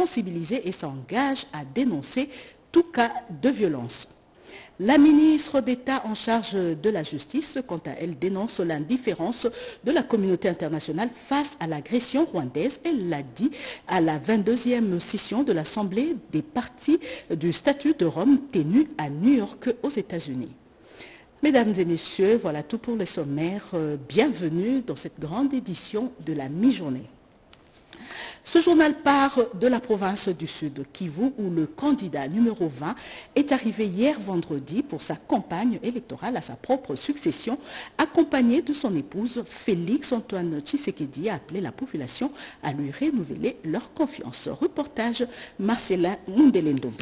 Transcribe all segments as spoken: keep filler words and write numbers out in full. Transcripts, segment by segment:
sensibiliser et s'engage à dénoncer tout cas de violence. La ministre d'État en charge de la justice, quant à elle, dénonce l'indifférence de la communauté internationale face à l'agression rwandaise. Elle l'a dit à la vingt-deuxième session de l'Assemblée des partis du statut de Rome tenue à New York aux États-Unis. Mesdames et messieurs, voilà tout pour les sommaires. Bienvenue dans cette grande édition de la mi-journée. Ce journal part de la province du Sud Kivu où le candidat numéro vingt est arrivé hier vendredi pour sa campagne électorale à sa propre succession, accompagné de son épouse Félix Antoine Tshisekedi a appelé la population à lui renouveler leur confiance. Reportage Marcelin Mundelendombe.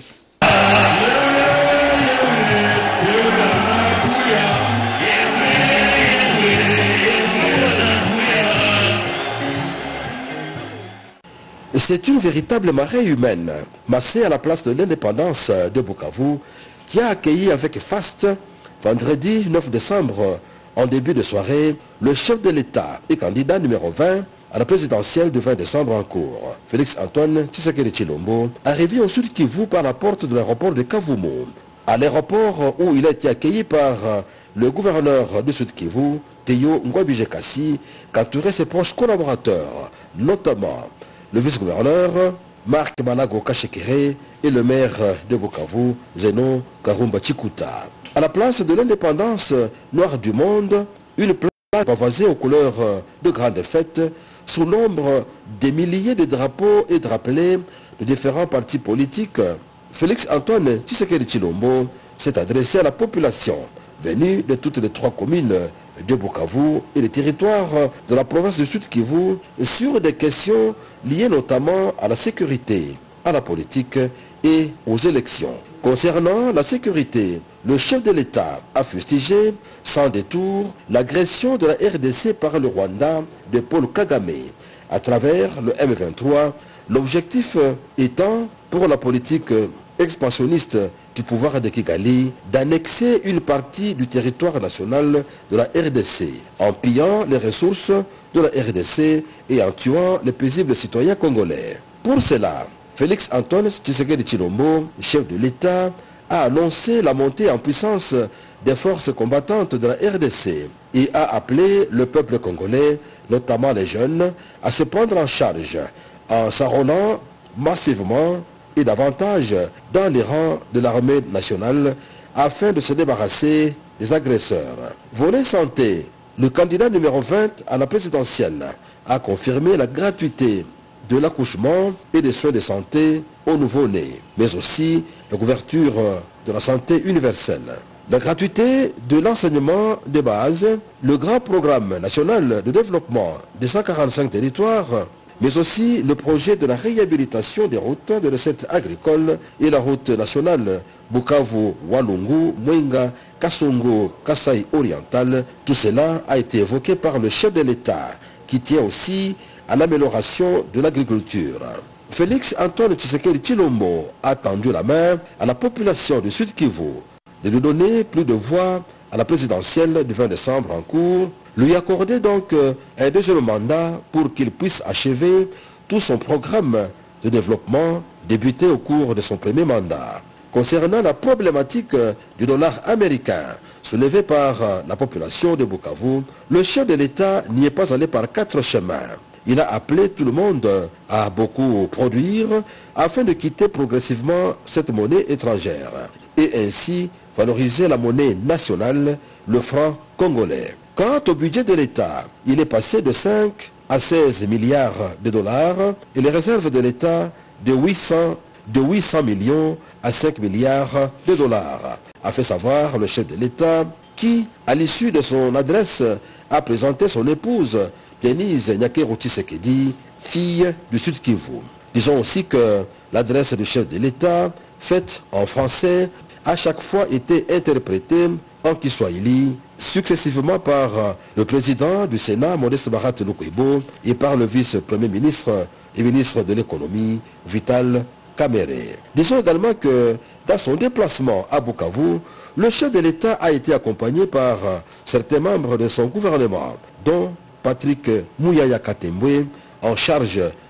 C'est une véritable marée humaine, massée à la place de l'indépendance de Bukavu, qui a accueilli avec faste, vendredi neuf décembre, en début de soirée, le chef de l'État et candidat numéro vingt à la présidentielle du vingt décembre en cours, Félix Antoine Tshisekedi Tshilombo, arrivé au Sud Kivu par la porte de l'aéroport de Kavumu. À l'aéroport où il a été accueilli par le gouverneur du Sud Kivu, Théo Ngwabijekasi, qu'entouraient ses proches collaborateurs, notamment le vice-gouverneur Marc Manago Kachekere et le maire de Bukavu, Zeno Karumba Chikuta. À la place de l'indépendance noire du monde, une place pavoisée aux couleurs de grandes fêtes, sous l'ombre des milliers de drapeaux et drapelés de différents partis politiques, Félix Antoine Tshisekedi Tshilombo s'est adressé à la population venue de toutes les trois communes de Bukavu et les territoires de la province du Sud Kivu sur des questions liées notamment à la sécurité, à la politique et aux élections. Concernant la sécurité, le chef de l'État a fustigé sans détour l'agression de la R D C par le Rwanda de Paul Kagame à travers le M vingt-trois, l'objectif étant pour la politique expansionniste du pouvoir de Kigali d'annexer une partie du territoire national de la R D C en pillant les ressources de la R D C et en tuant les paisibles citoyens congolais. Pour cela, Félix Antoine Tshisekedi Tshilombo, chef de l'État, a annoncé la montée en puissance des forces combattantes de la R D C et a appelé le peuple congolais, notamment les jeunes, à se prendre en charge en s'enrôlant massivement et davantage dans les rangs de l'armée nationale afin de se débarrasser des agresseurs. Volet santé, le candidat numéro vingt à la présidentielle a confirmé la gratuité de l'accouchement et des soins de santé aux nouveau-nés, mais aussi la couverture de la santé universelle. La gratuité de l'enseignement de base, le grand programme national de développement des cent quarante-cinq territoires, mais aussi le projet de la réhabilitation des routes de recettes agricoles et la route nationale Bukavu-Walungu, Mwenga, Kasongo, Kasai oriental. Tout cela a été évoqué par le chef de l'État, qui tient aussi à l'amélioration de l'agriculture. Félix Antoine Tshisekedi Tshilombo a tendu la main à la population du Sud Kivu de lui donner plus de voix à la présidentielle du vingt décembre en cours, lui accorder donc un deuxième mandat pour qu'il puisse achever tout son programme de développement débuté au cours de son premier mandat. Concernant la problématique du dollar américain soulevée par la population de Bukavu, le chef de l'État n'y est pas allé par quatre chemins. Il a appelé tout le monde à beaucoup produire afin de quitter progressivement cette monnaie étrangère et ainsi valoriser la monnaie nationale, le franc congolais. Quant au budget de l'État, il est passé de cinq à seize milliards de dollars et les réserves de l'État de huit cents, de huit cents millions à cinq milliards de dollars, a fait savoir le chef de l'État qui, à l'issue de son adresse, a présenté son épouse Denise Nyakeru Tshisekedi, fille du Sud Kivu. Disons aussi que l'adresse du chef de l'État, faite en français, a chaque fois été interprétée en Kiswahili, successivement par le président du Sénat, Modeste Barat Lukwebo, et par le vice-premier ministre et ministre de l'économie, Vital Kamerhe. Disons également que dans son déplacement à Bukavu, le chef de l'État a été accompagné par certains membres de son gouvernement, dont Patrick Mouyaya Katembwe, en charge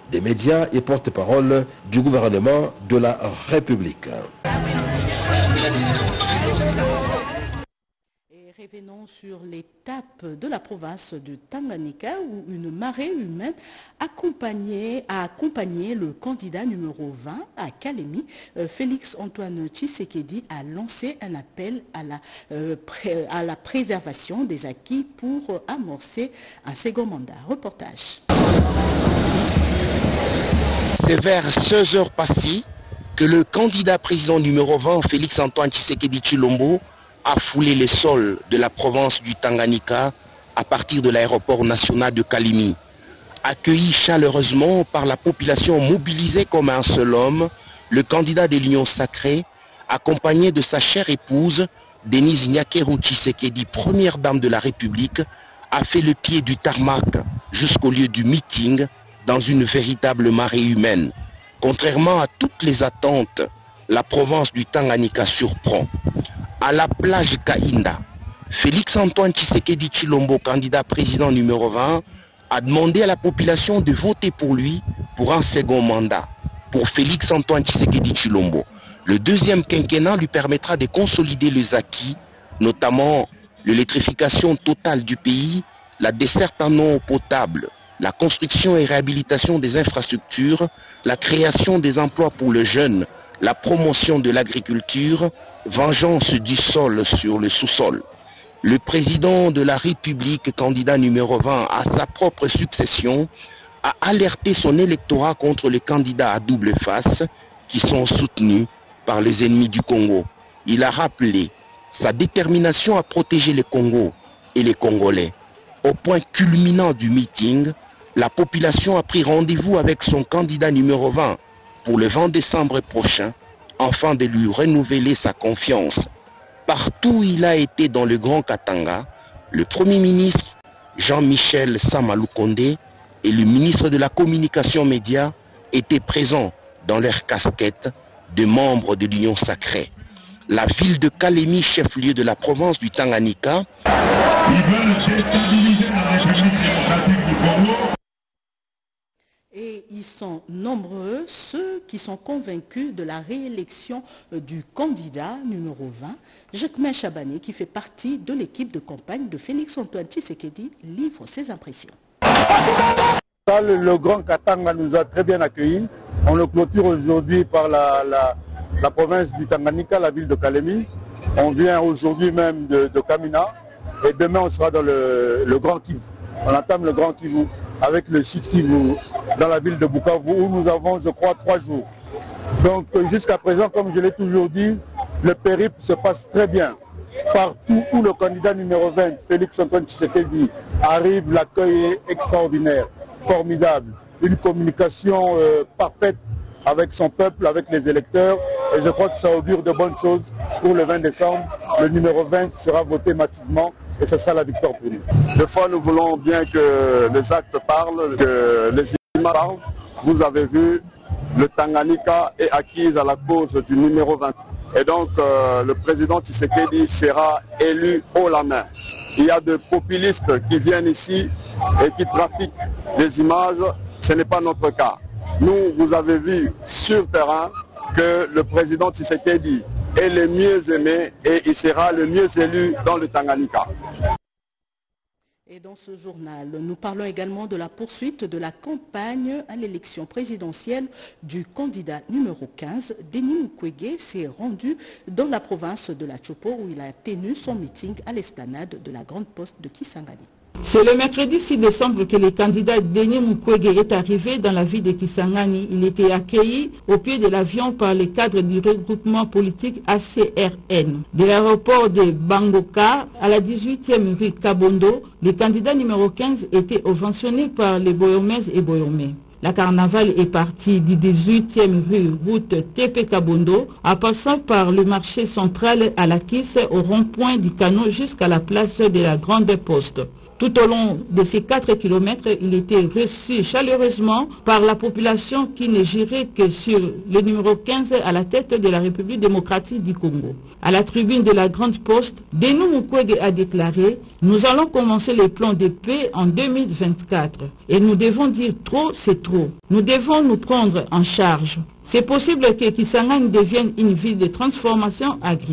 des médias et porte-parole du gouvernement de la République. Revenons sur l'étape de la province de Tanganyika où une marée humaine accompagnée, a accompagné le candidat numéro vingt à Kalemi. Euh, Félix Antoine Tshisekedi a lancé un appel à la, euh, pré, à la préservation des acquis pour amorcer un second mandat. Reportage. C'est vers seize heures passées que le candidat président numéro vingt, Félix Antoine Tshisekedi Tshilombo, a foulé les sols de la province du Tanganyika à partir de l'aéroport national de Kalemi. Accueilli chaleureusement par la population mobilisée comme un seul homme, le candidat de l'Union sacrée, accompagné de sa chère épouse, Denise Nyakeru Tshisekedi, première dame de la République, a fait le pied du tarmac jusqu'au lieu du meeting dans une véritable marée humaine. Contrairement à toutes les attentes, la province du Tanganyika surprend. À la plage Kainda, Félix Antoine Tshisekedi Tshilombo, candidat président numéro vingt, a demandé à la population de voter pour lui pour un second mandat. Pour Félix Antoine Tshisekedi Tshilombo, le deuxième quinquennat lui permettra de consolider les acquis, notamment l'électrification totale du pays, la desserte en eau potable, la construction et réhabilitation des infrastructures, la création des emplois pour les jeunes, la promotion de l'agriculture, vengeance du sol sur le sous-sol. Le président de la République, candidat numéro vingt à sa propre succession, a alerté son électorat contre les candidats à double face qui sont soutenus par les ennemis du Congo. Il a rappelé sa détermination à protéger le Congo et les Congolais. Au point culminant du meeting, la population a pris rendez-vous avec son candidat numéro vingt pour le vingt décembre prochain, afin de lui renouveler sa confiance. Partout où il a été dans le Grand Katanga, le Premier ministre Jean-Michel Samaloukonde et le ministre de la Communication Média étaient présents dans leur casquette de membres de l'Union sacrée. La ville de Kalemi, chef-lieu de la province du Tanganyika, et ils sont nombreux ceux qui sont convaincus de la réélection du candidat numéro vingt, Jacquemin Chabani, qui fait partie de l'équipe de campagne de Félix Antoine Tshisekedi, livre ses impressions. Le, le Grand Katanga nous a très bien accueillis. On le clôture aujourd'hui par la, la, la province du Tanganyika, la ville de Kalemi. On vient aujourd'hui même de, de Kamina et demain on sera dans le, le Grand Kivu. On entame le Grand Kivu avec le Sud Kivu dans la ville de Bukavu où nous avons, je crois, trois jours. Donc jusqu'à présent, comme je l'ai toujours dit, le périple se passe très bien. Partout où le candidat numéro vingt, Félix Antoine Tshisekedi, arrive, l'accueil est extraordinaire, formidable. Une communication euh, parfaite avec son peuple, avec les électeurs. Et je crois que ça augure de bonnes choses pour le vingt décembre. Le numéro vingt sera voté massivement. Et ce sera la victoire pour nous. Des fois, nous voulons bien que les actes parlent, que les images parlent. Vous avez vu, le Tanganyika est acquise à la cause du numéro vingt. Et donc, euh, le président Tshisekedi sera élu haut la main. Il y a des populistes qui viennent ici et qui trafiquent les images. Ce n'est pas notre cas. Nous, vous avez vu sur terrain que le président Tshisekedi est le mieux aimé et il sera le mieux élu dans le Tanganyika. Et dans ce journal, nous parlons également de la poursuite de la campagne à l'élection présidentielle du candidat numéro quinze. Denis Mukwege s'est rendu dans la province de la Chopo où il a tenu son meeting à l'esplanade de la Grande Poste de Kisangani. C'est le mercredi six décembre que le candidat Denis Mukwege est arrivé dans la ville de Kisangani. Il était accueilli au pied de l'avion par les cadres du regroupement politique A C R N. De l'aéroport de Bangoka à la dix-huitième rue Kabondo, le candidat numéro quinze était ovationné par les Boyomèses et Boyomais. La carnaval est partie du dix-huitième rue route T P Kabondo en passant par le marché central à la Kisse au rond-point du Canot jusqu'à la place de la Grande Poste. Tout au long de ces quatre kilomètres, il était reçu chaleureusement par la population qui ne jurait que sur le numéro quinze à la tête de la République démocratique du Congo. À la tribune de la Grande Poste, Denis Mukwege a déclaré « Nous allons commencer les plans de paix en deux mille vingt-quatre et nous devons dire trop, c'est trop. Nous devons nous prendre en charge. C'est possible que Kisangani devienne une ville de transformation agricole. »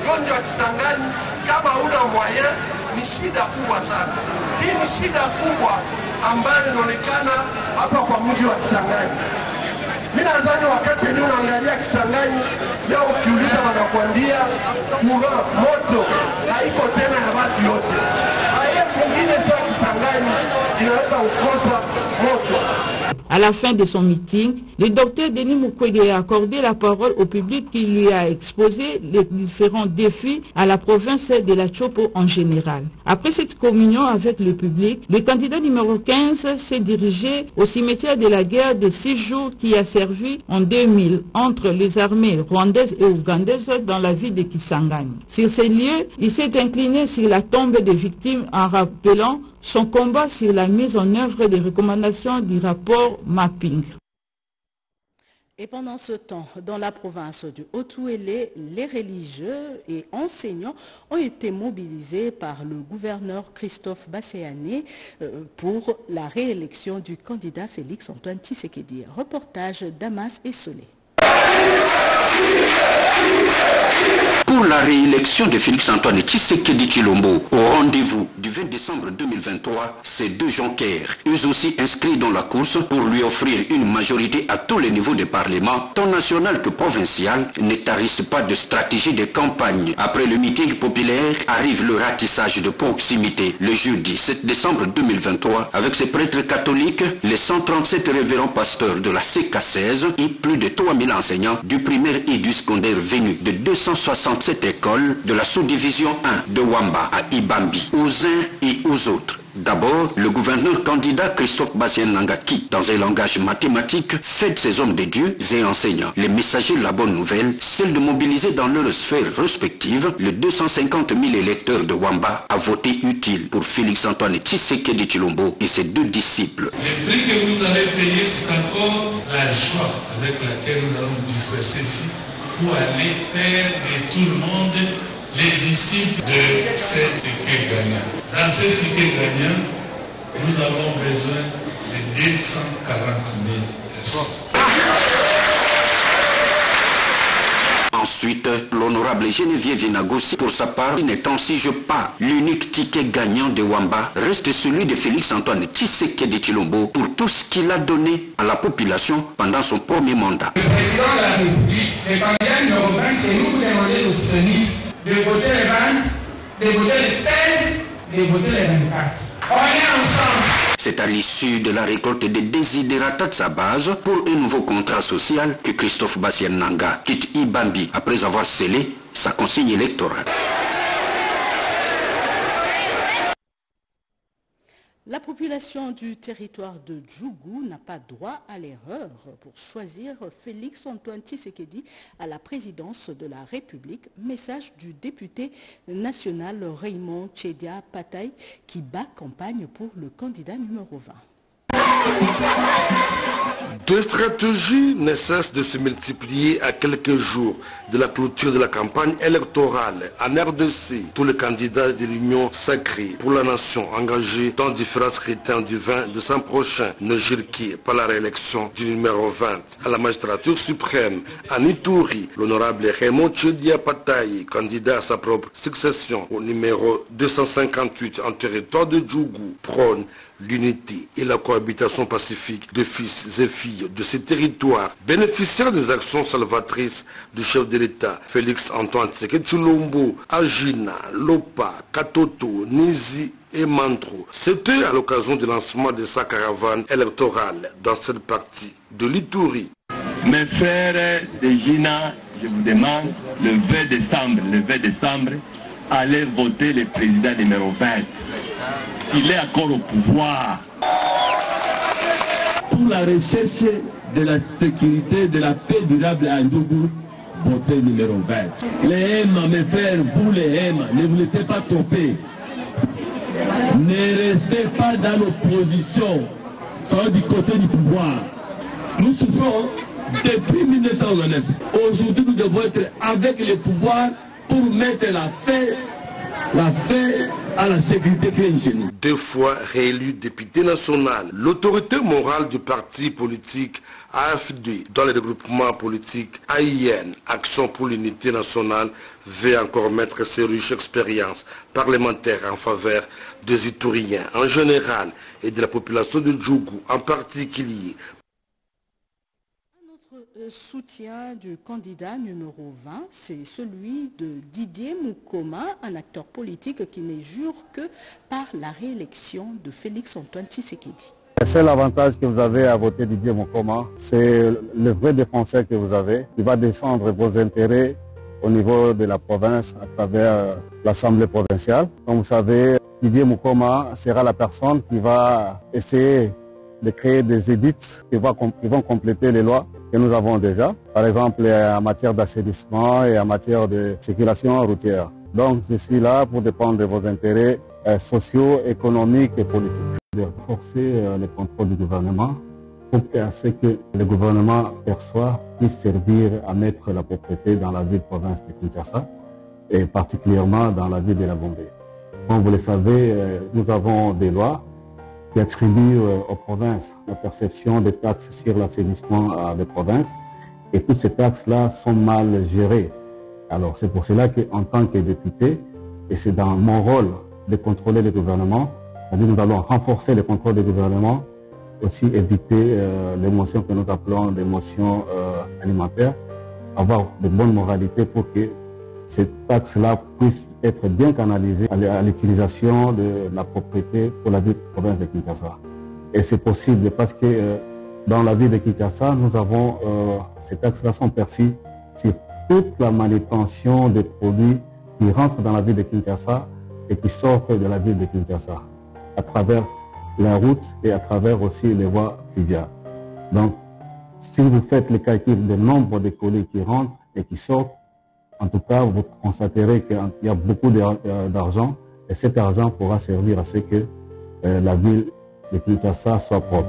Ni shida kubwa sana. Hii ni shida kubwa ambayo inaonekana hapa kwa mji wa Kisangani. Mimi nadhani wakati ni unaangalia Kisangani leo ukiuliza wanakuambia kuna moto haiko tena ya watu yote. Haya mwingine sio Kisangani inaweza kukosa moto. À la fin de son meeting, le docteur Denis Mukwege a accordé la parole au public qui lui a exposé les différents défis à la province de la Chopo en général. Après cette communion avec le public, le candidat numéro quinze s'est dirigé au cimetière de la guerre de six jours qui a servi en deux mille entre les armées rwandaises et ougandaises dans la ville de Kisangani. Sur ces lieux, il s'est incliné sur la tombe des victimes en rappelant son combat sur la mise en œuvre des recommandations du rapport Mapping. Et pendant ce temps, dans la province du Haut-Ouélé, les religieux et enseignants ont été mobilisés par le gouverneur Christophe Basséané pour la réélection du candidat Félix Antoine Tshisekedi. Reportage Damas et Solé. Pour la réélection de Félix-Antoine Tshisekedi Tshilombo au rendez-vous du vingt décembre deux mille vingt-trois, ces deux jonqueurs, eux aussi inscrits dans la course pour lui offrir une majorité à tous les niveaux de parlement, tant national que provincial, ne tarissent pas de stratégie de campagne. Après le meeting populaire, arrive le ratissage de proximité le jeudi sept décembre deux mille vingt-trois avec ses prêtres catholiques, les cent trente-sept révérends pasteurs de la C K seize et plus de trois mille enseignants du primaire et du secondaire venus de deux cent soixante-sept écoles de la sous-division un de Wamba à Ibambi, aux uns et aux autres. D'abord, le gouverneur candidat Christophe Basséané qui, dans un langage mathématique, fait de ses hommes de Dieu et enseignants les messagers de la bonne nouvelle, celle de mobiliser dans leurs sphères respectives les deux cent cinquante mille électeurs de Wamba à voter utile pour Félix-Antoine Tshisekedi Tshilombo et ses deux disciples. Le prix que vous allez payer, c'est encore la joie avec laquelle nous allons nous disperser ici pour aller faire de tout le monde les disciples de cet ticket gagnant. Dans ce ticket gagnant, nous avons besoin de deux cent quarante mille personnes. Ensuite, l'honorable Geneviève Nagossi, pour sa part, n'étant si je pas l'unique ticket gagnant de Wamba, reste celui de Félix-Antoine Tshisekedi Tshilombo pour tout ce qu'il a donné à la population pendant son premier mandat. Le président de la République, le candidat numéro vingt, c'est nous vous demandez de soutenir, de voter les vingt, de voter les seize, de voter les vingt-quatre. On est ensemble. C'est à l'issue de la récolte des désidérata de sa base pour un nouveau contrat social que Christophe Basséané quitte Ibambi après avoir scellé sa consigne électorale. La population du territoire de Djougou n'a pas droit à l'erreur pour choisir Félix-Antoine Tshisekedi à la présidence de la République. Message du député national Raymond Tchedia Pataï qui bat campagne pour le candidat numéro vingt. Deux stratégies ne cessent de se multiplier à quelques jours de la clôture de la campagne électorale. En R D C, tous les candidats de l'Union sacrée pour la nation engagés dans différents scrutins du vingt décembre prochain ne jurent par la réélection du numéro vingt à la magistrature suprême. À Ituri, l'honorable Raymond Tchedia Pataï, candidat à sa propre succession au numéro deux cent cinquante-huit en territoire de Djougou, prône l'unité et la cohabitation pacifique de fils et filles de ces territoires, bénéficiaires des actions salvatrices du chef de l'État, Félix-Antoine Tshisekedi Tshilombo, Agina, Lopa, Katoto, Nizi et Mantro. C'était à l'occasion du lancement de sa caravane électorale dans cette partie de l'Ituri. Mes frères de Gina, je vous demande, le vingt décembre, le vingt décembre, allez voter le président numéro vingt. Il est encore au pouvoir. Pour la recherche de la sécurité, de la paix durable à Ndjougou, votez numéro vingt. Les M, mes frères, vous les M, ne vous laissez pas tromper. ne restez pas dans l'opposition, soyez du côté du pouvoir. Nous souffrons depuis mille neuf cent soixante-neuf. Aujourd'hui, nous devons être avec le pouvoir pour mettre la paix, la paix à la sécurité qui est chez nous. Deux fois réélu député national, l'autorité morale du parti politique A F D dans le regroupement politique A I N, Action pour l'unité nationale, veut encore mettre ses riches expériences parlementaires en faveur des Ituriens en général et de la population de Djougou en particulier. Notre soutien du candidat numéro vingt, c'est celui de Didier Mukoma, un acteur politique qui ne jure que par la réélection de Félix Antoine Tshisekedi. C'est l'avantage que vous avez à voter Didier Mukoma, c'est le vrai défenseur que vous avez, qui va défendre vos intérêts au niveau de la province à travers l'Assemblée provinciale. Comme vous savez, Didier Mukoma sera la personne qui va essayer de créer des édits qui vont, qui vont compléter les lois que nous avons déjà, par exemple en matière d'assainissement et en matière de circulation routière. Donc je suis là pour défendre de vos intérêts euh, sociaux, économiques et politiques. De renforcer euh, le contrôle du gouvernement pour que ce que le gouvernement perçoit puisse servir à mettre la propriété dans la ville-province de Kinshasa et particulièrement dans la ville de la Gombe. Comme vous le savez, euh, nous avons des lois qui attribuent euh, aux provinces la perception des taxes sur l'assainissement euh, des provinces et toutes ces taxes-là sont mal gérées. Alors c'est pour cela qu'en tant que député, et c'est dans mon rôle de contrôler le gouvernement, c'est-à-dire nous allons renforcer le contrôle du gouvernement, aussi éviter euh, les motions que nous appelons des motions euh, alimentaires, avoir de bonnes moralités pour que ces taxes-là puissent être bien canalisées à l'utilisation de la propriété pour la ville de la province de Kinshasa. Et c'est possible parce que euh, dans la ville de Kinshasa, nous avons, euh, ces taxes-là sont perçues sur toute la manutention des produits qui rentrent dans la ville de Kinshasa et qui sortent de la ville de Kinshasa, à travers la route et à travers aussi les voies fluviales. Donc, si vous faites le calcul du nombre de colis qui rentrent et qui sortent, en tout cas, vous constaterez qu'il y a beaucoup d'argent et cet argent pourra servir à ce que euh, la ville de Kinshasa soit propre.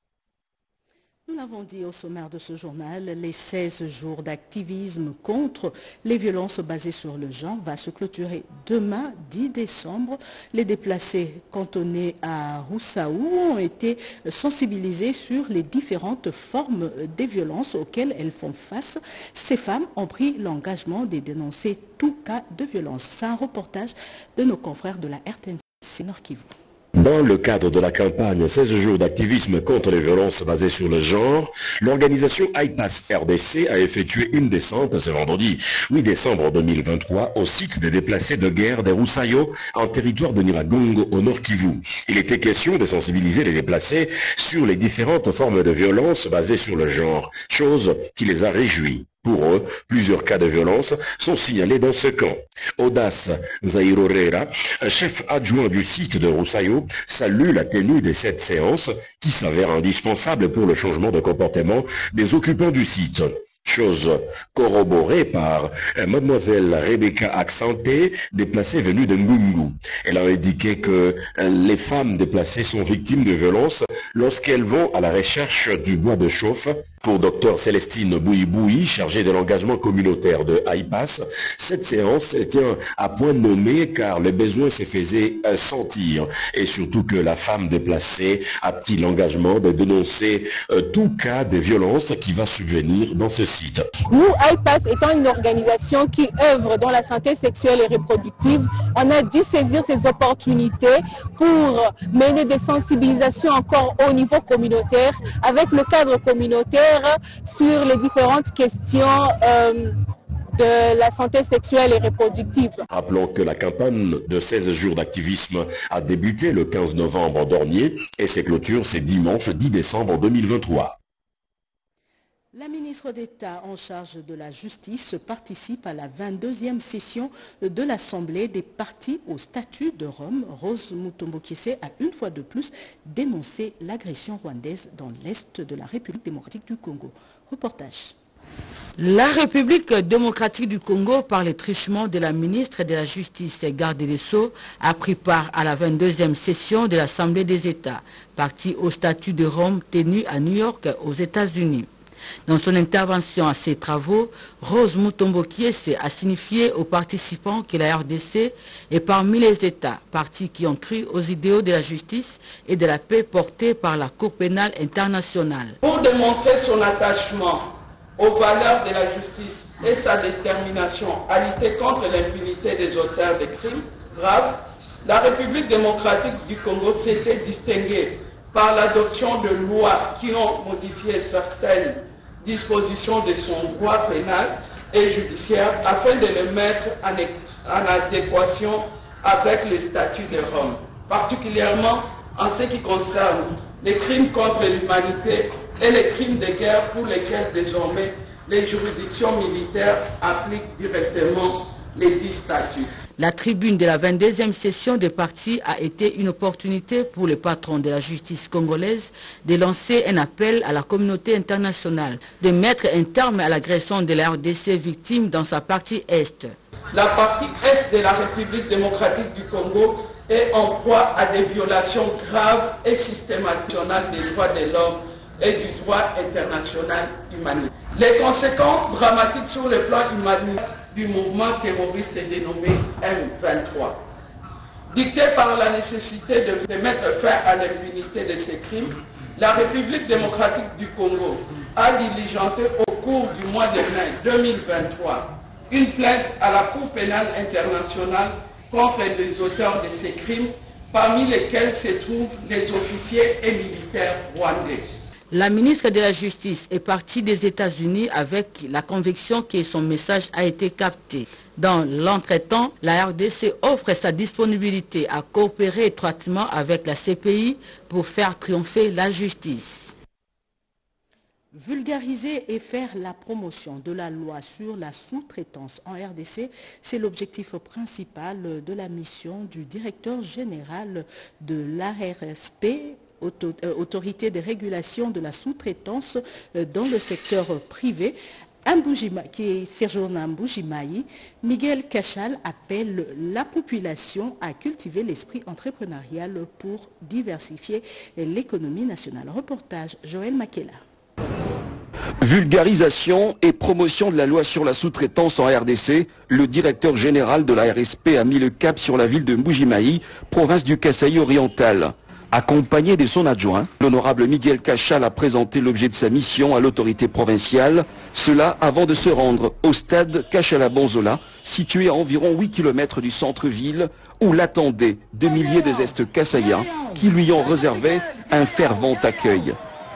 Nous l'avons dit au sommaire de ce journal, les seize jours d'activisme contre les violences basées sur le genre va se clôturer demain, dix décembre. Les déplacés cantonnés à Roussaou ont été sensibilisés sur les différentes formes des violences auxquelles elles font face. Ces femmes ont pris l'engagement de dénoncer tout cas de violence. C'est un reportage de nos confrères de la R T N C Nord Kivu. Dans le cadre de la campagne seize jours d'activisme contre les violences basées sur le genre, l'organisation I P A S R D C a effectué une descente ce vendredi huit décembre deux mille vingt-trois au site des déplacés de guerre des Roussayo en territoire de Niragongo au Nord Kivu. Il était question de sensibiliser les déplacés sur les différentes formes de violences basées sur le genre, chose qui les a réjouis. Pour eux, plusieurs cas de violence sont signalés dans ce camp. Audace Zairorera, chef adjoint du site de Roussayo, salue la tenue de cette séance qui s'avère indispensable pour le changement de comportement des occupants du site. Chose corroborée par mademoiselle Rebecca Aksanté, déplacée venue de Ngungu. Elle a indiqué que les femmes déplacées sont victimes de violences lorsqu'elles vont à la recherche du bois de chauffe. Pour docteur Célestine Bouiboui, chargée de l'engagement communautaire de I P A S, cette séance tient à point nommé car le besoin se faisait sentir et surtout que la femme déplacée a pris l'engagement de dénoncer tout cas de violence qui va subvenir dans ce site. Nous, I P A S étant une organisation qui œuvre dans la santé sexuelle et reproductive, on a dû saisir ces opportunités pour mener des sensibilisations encore au niveau communautaire avec le cadre communautaire sur les différentes questions euh, de la santé sexuelle et reproductive. Rappelons que la campagne de seize jours d'activisme a débuté le quinze novembre dernier et ses clôtures c'est dimanche dix décembre deux mille vingt-trois. La ministre d'État en charge de la justice participe à la vingt-deuxième session de l'Assemblée des partis au statut de Rome. Rose Mutombo-Kiese a une fois de plus dénoncé l'agression rwandaise dans l'est de la République démocratique du Congo. Reportage. La République démocratique du Congo, par les truchements de la ministre de la Justice et garde des Sceaux, a pris part à la vingt-deuxième session de l'Assemblée des États, partie au statut de Rome tenue à New York aux États-Unis. Dans son intervention à ces travaux, Rose Mutombo Kiese a signifié aux participants que la R D C est parmi les États, partis qui ont cru aux idéaux de la justice et de la paix portés par la Cour pénale internationale. Pour démontrer son attachement aux valeurs de la justice et sa détermination à lutter contre l'impunité des auteurs de crimes graves, la République démocratique du Congo s'était distinguée par l'adoption de lois qui ont modifié certaines dispositions de son droit pénal et judiciaire afin de les mettre en, en adéquation avec les statuts de Rome, particulièrement en ce qui concerne les crimes contre l'humanité et les crimes de guerre pour lesquels désormais les juridictions militaires appliquent directement les dix statuts. La tribune de la vingt-deuxième session des partis a été une opportunité pour les patrons de la justice congolaise de lancer un appel à la communauté internationale de mettre un terme à l'agression de la R D C victime dans sa partie Est. La partie Est de la République démocratique du Congo est en proie à des violations graves et systématiques des droits de l'homme et du droit international humanitaire. Les conséquences dramatiques sur le plan humanitaire du mouvement terroriste dénommé M vingt-trois. Dictée par la nécessité de, de mettre fin à l'impunité de ces crimes, la République démocratique du Congo a diligenté au cours du mois de mai deux mille vingt-trois une plainte à la Cour pénale internationale contre les auteurs de ces crimes, parmi lesquels se trouvent les officiers et militaires rwandais. La ministre de la Justice est partie des États-Unis avec la conviction que son message a été capté. Dans l'entretemps, la R D C offre sa disponibilité à coopérer étroitement avec la C P I pour faire triompher la justice. Vulgariser et faire la promotion de la loi sur la sous-traitance en R D C, c'est l'objectif principal de la mission du directeur général de l'A R S P, Autorité de régulation de la sous-traitance dans le secteur privé, qui séjourne à Mbujimayi. Miguel Cachal appelle la population à cultiver l'esprit entrepreneurial pour diversifier l'économie nationale. Reportage Joël Makela. Vulgarisation et promotion de la loi sur la sous-traitance en R D C, le directeur général de la R S P a mis le cap sur la ville de Mbujimayi, province du Kasaï oriental. Accompagné de son adjoint, l'honorable Miguel Cachal a présenté l'objet de sa mission à l'autorité provinciale, cela avant de se rendre au stade Cachala-Bonzola, situé à environ huit kilomètres du centre-ville, où l'attendaient des milliers de Est Kasaïens qui lui ont réservé un fervent accueil.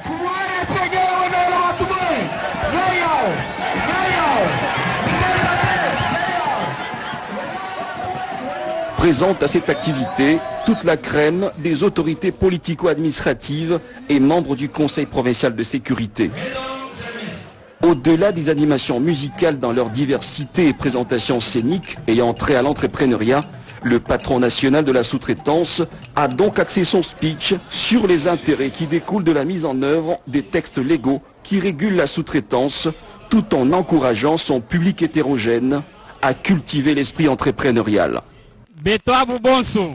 Présente à cette activité toute la crème des autorités politico-administratives et membres du Conseil provincial de sécurité. Au-delà des animations musicales dans leur diversité et présentations scéniques ayant trait à l'entrepreneuriat, le patron national de la sous-traitance a donc axé son speech sur les intérêts qui découlent de la mise en œuvre des textes légaux qui régulent la sous-traitance, tout en encourageant son public hétérogène à cultiver l'esprit entrepreneurial. Betoabou Bonso.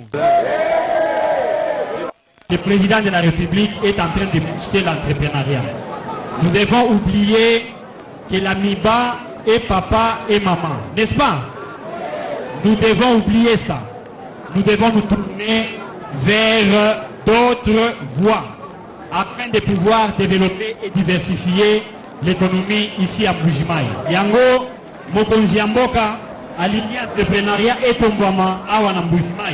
Le président de la République est en train de pousser l'entrepreneuriat. Nous devons oublier que l'amiba est papa et maman, n'est-ce pas? Nous devons oublier ça. Nous devons nous tourner vers d'autres voies afin de pouvoir développer et diversifier l'économie ici à Mbujimayi. Yango, Mokonzi Mboka, aligné entrepreneuriat et tombama à Mbujimayi.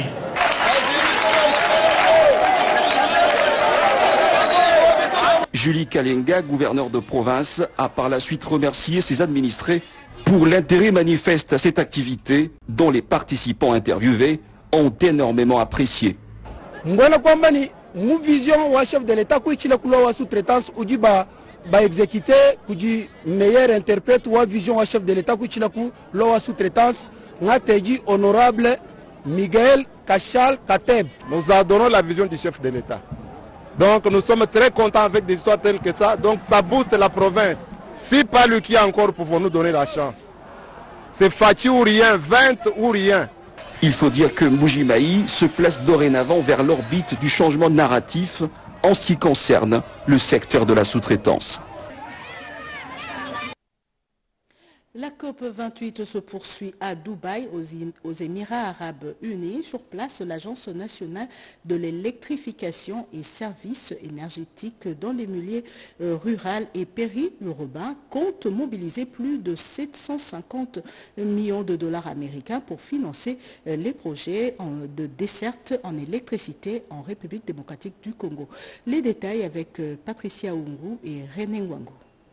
Julie Kalenga, gouverneur de province, a par la suite remercié ses administrés pour l'intérêt manifeste à cette activité dont les participants interviewés ont énormément apprécié. Ngwana kwamba ni mu vision wa chef de l'État kuichila kula wa sous-traitance uji ba ba exécuter kuji meilleur interprète wa vision wa chef de l'État kuichila kula wa sous-traitance ngateji honorable Miguel Cachal Kateb. Nous adorons la vision du chef de l'État. Donc nous sommes très contents avec des histoires telles que ça. Donc ça booste la province. Si pas lui qui encore pouvons nous donner la chance. C'est Fatih ou rien, vingt ou rien. Il faut dire que Mbuji-Mayi se place dorénavant vers l'orbite du changement narratif en ce qui concerne le secteur de la sous-traitance. La COP vingt-huit se poursuit à Dubaï, aux Émirats arabes unis. Sur place, l'Agence nationale de l'électrification et services énergétiques dans les milieux ruraux et périurbains compte mobiliser plus de sept cent cinquante millions de dollars américains pour financer les projets de desserte en électricité en République démocratique du Congo. Les détails avec Patricia Oungu et René Ngwango.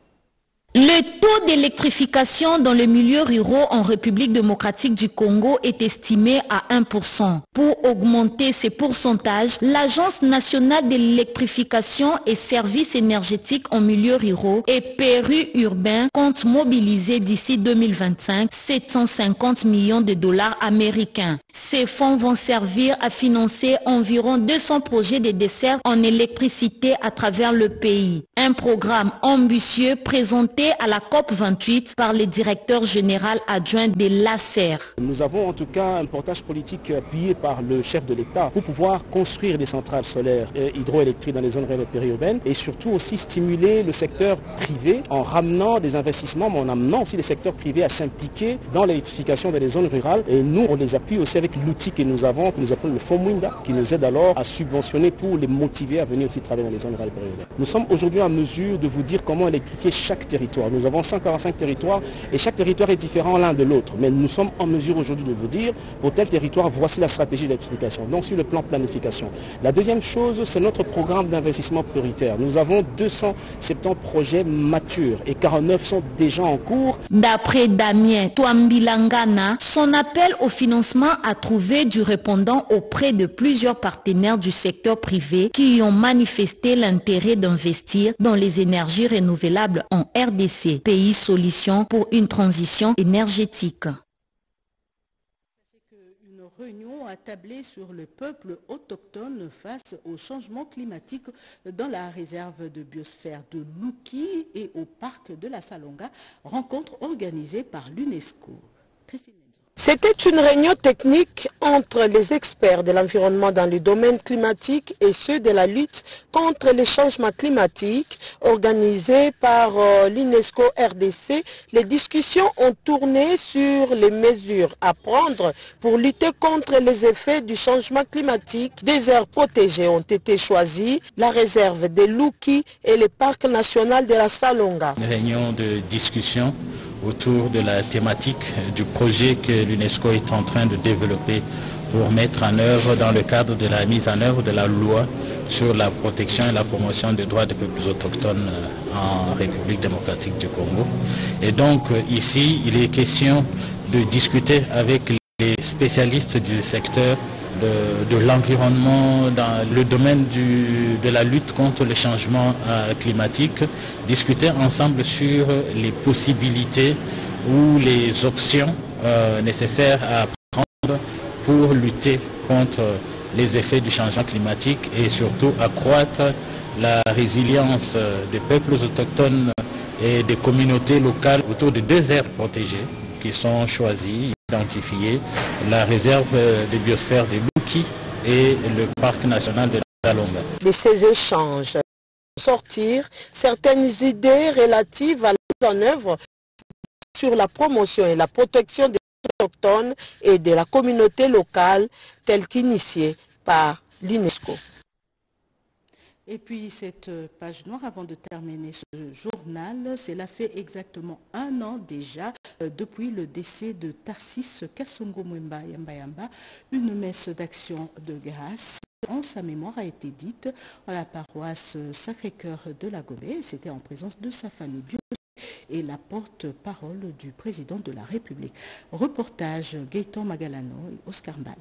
Le taux d'électrification dans les milieux ruraux en République démocratique du Congo est estimé à un pour cent. Pour augmenter ces pourcentages, l'Agence nationale de l'électrification et services énergétiques en milieux ruraux et périurbains compte mobiliser d'ici deux mille vingt-cinq sept cent cinquante millions de dollars américains. Ces fonds vont servir à financer environ deux cents projets de dessert en électricité à travers le pays. Un programme ambitieux présenté à la COP vingt-huit par le directeur général adjoint de l'A C E R. Nous avons en tout cas un portage politique appuyé par le chef de l'État pour pouvoir construire des centrales solaires et hydroélectriques dans les zones rurales et périurbaines et surtout aussi stimuler le secteur privé en ramenant des investissements, mais en amenant aussi les secteurs privés à s'impliquer dans l'électrification dans les zones rurales. Et nous, on les appuie aussi avec l'outil que nous avons, que nous appelons le Fonds Mwinda, qui nous aide alors à subventionner pour les motiver à venir aussi travailler dans les zones rurales et périurbaines. Nous sommes aujourd'hui en mesure de vous dire comment électrifier chaque territoire. Nous avons cent quarante-cinq territoires et chaque territoire est différent l'un de l'autre. Mais nous sommes en mesure aujourd'hui de vous dire, pour tel territoire, voici la stratégie d'électrification. Donc sur le plan planification. La deuxième chose, c'est notre programme d'investissement prioritaire. Nous avons deux cent soixante-dix projets matures et quarante-neuf sont déjà en cours. D'après Damien Twambilangana, son appel au financement a trouvé du répondant auprès de plusieurs partenaires du secteur privé qui ont manifesté l'intérêt d'investir dans les énergies renouvelables en R D C, pays solution pour une transition énergétique. Une réunion a tablé sur le peuple autochtone face au changement climatique dans la réserve de biosphère de Luki et au parc de la Salonga, rencontre organisée par l'UNESCO. Christine. C'était une réunion technique entre les experts de l'environnement dans le domaine climatique et ceux de la lutte contre les changements climatiques organisée par euh, l'UNESCO R D C. Les discussions ont tourné sur les mesures à prendre pour lutter contre les effets du changement climatique. Des aires protégées ont été choisies, la réserve de Luki et le parc national de la Salonga. Une réunion de discussion autour de la thématique du projet que l'UNESCO est en train de développer pour mettre en œuvre dans le cadre de la mise en œuvre de la loi sur la protection et la promotion des droits des peuples autochtones en République démocratique du Congo. Et donc ici, il est question de discuter avec les spécialistes du secteur de, de l'environnement dans le domaine du, de la lutte contre le changement euh, climatique, discuter ensemble sur les possibilités ou les options euh, nécessaires à prendre pour lutter contre les effets du changement climatique et surtout accroître la résilience des peuples autochtones et des communautés locales autour de deux aires protégées qui sont choisies, identifiées, la réserve de biosphère de Luki et le parc national de la Salonga. De ces échanges, sortir certaines idées relatives à la mise en œuvre sur la promotion et la protection des autochtones et de la communauté locale, telle qu'initiée par l'UNESCO. Et puis cette page noire, avant de terminer ce journal, cela fait exactement un an déjà euh, depuis le décès de Tarsis Kasongo Mwemba Yamba. Une messe d'action de grâce en sa mémoire a été dite en la paroisse Sacré-Cœur de la Gombe. C'était en présence de sa famille biologique et la porte-parole du président de la République. Reportage Gaëtan Magalano et Oscar Mbal.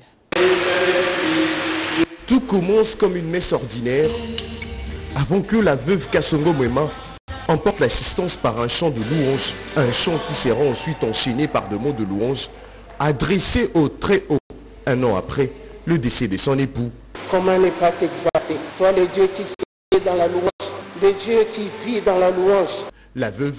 Tout commence comme une messe ordinaire avant que la veuve Kasongo Mwemba emporte l'assistance par un chant de louange, un chant qui sera ensuite enchaîné par des mots de louange adressés au très haut, un an après le décès de son époux. Comment ne pas t'exalter, toi le Dieu qui vit dans la louange, le Dieu qui vit dans la louange. La veuve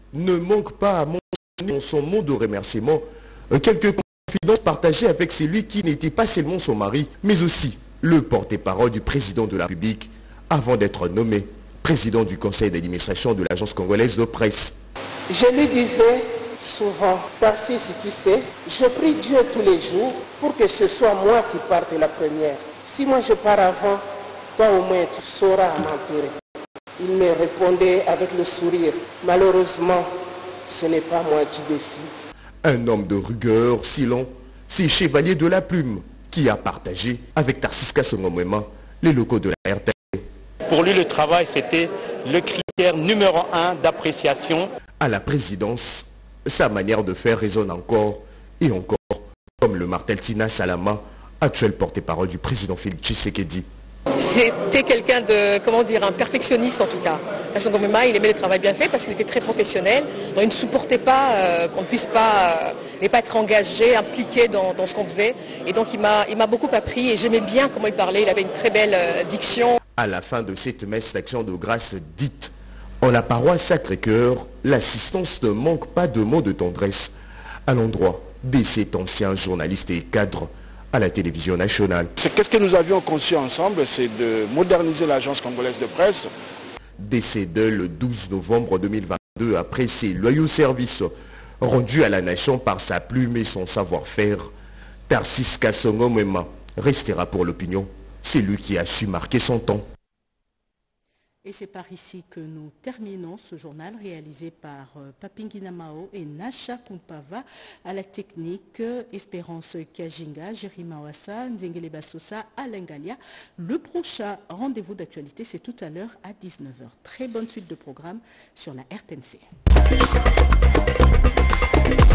ne manque pas à mentionner dans son mot de remerciement quelques confidences partagées avec celui qui n'était pas seulement son mari, mais aussi le porte-parole du président de la République avant d'être nommé président du conseil d'administration de l'agence congolaise de presse. Je lui disais souvent, Tarsis, si tu sais, je prie Dieu tous les jours pour que ce soit moi qui parte la première. Si moi je pars avant, toi au moins tu sauras m'enterrer. Il me répondait avec le sourire, malheureusement, ce n'est pas moi qui décide. Un homme de rigueur, silent, c'est Chevalier de la Plume qui a partagé avec Tarsis Kasongo Mwema les locaux de la R T C. Pour lui, le travail, c'était le critère numéro un d'appréciation. À la présidence, sa manière de faire résonne encore et encore, comme le martèle Tina Salama, actuel porte-parole du président Félix Tshisekedi. C'était quelqu'un de, comment dire, un perfectionniste en tout cas. Kasongo Mwema, il aimait le travail bien fait parce qu'il était très professionnel. Donc il ne supportait pas euh, qu'on ne puisse pas, euh, pas être engagé, impliqué dans, dans ce qu'on faisait. Et donc il m'a il m'a beaucoup appris et j'aimais bien comment il parlait. Il avait une très belle euh, diction. À la fin de cette messe d'action de grâce dite en la paroisse Sacré-Cœur, l'assistance ne manque pas de mots de tendresse à l'endroit de cet ancien journaliste et cadre à la télévision nationale. Qu'est-ce que nous avions conçu ensemble, c'est de moderniser l'agence congolaise de presse. Décédé le douze novembre deux mille vingt-deux après ses loyaux services rendus à la nation par sa plume et son savoir-faire, Tarsis Kasongo Mwema restera pour l'opinion. C'est lui qui a su marquer son temps. Et c'est par ici que nous terminons ce journal réalisé par euh, Papingina Mao et Nasha Kumpava à la technique, euh, Espérance Kajinga, Jerima Wassa, Nzengele Basosa, Alain Galia. Le prochain rendez-vous d'actualité, c'est tout à l'heure à dix-neuf heures. Très bonne suite de programme sur la R T N C.